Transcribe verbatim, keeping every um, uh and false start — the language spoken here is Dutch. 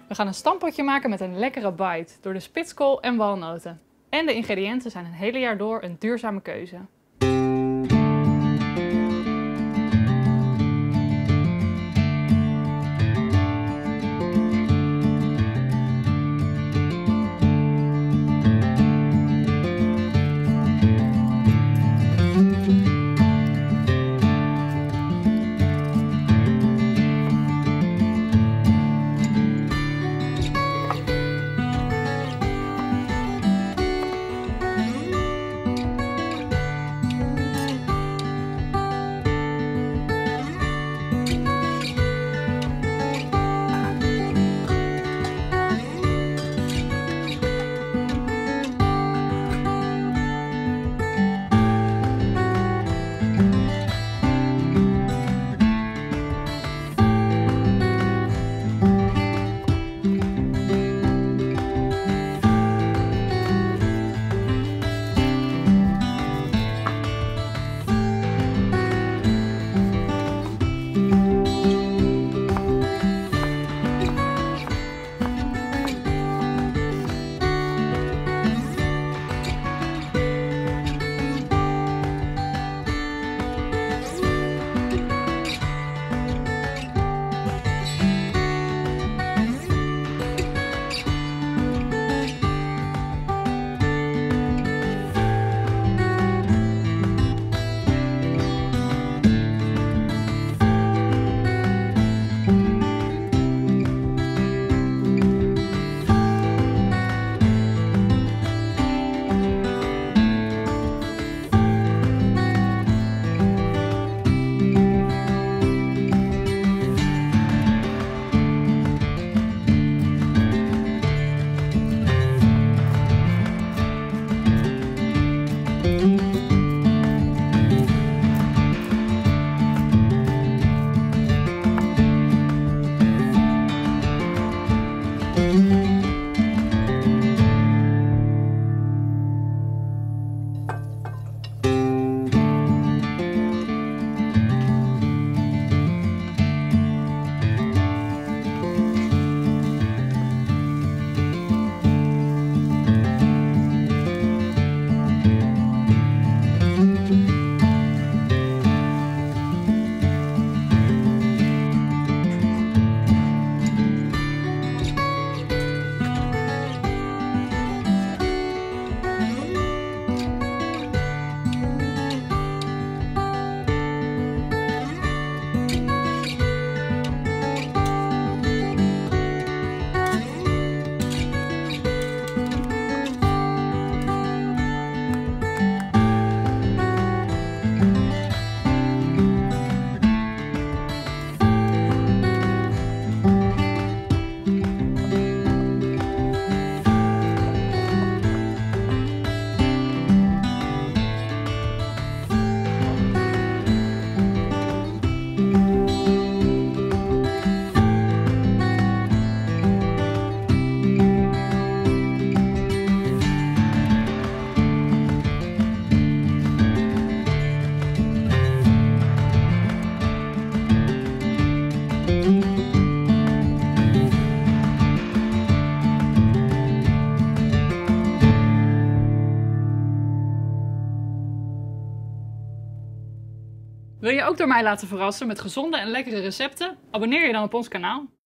We gaan een stampotje maken met een lekkere bite door de spitskool en walnoten. En de ingrediënten zijn een hele jaar door een duurzame keuze. Wil je ook door mij laten verrassen met gezonde en lekkere recepten? Abonneer je dan op ons kanaal.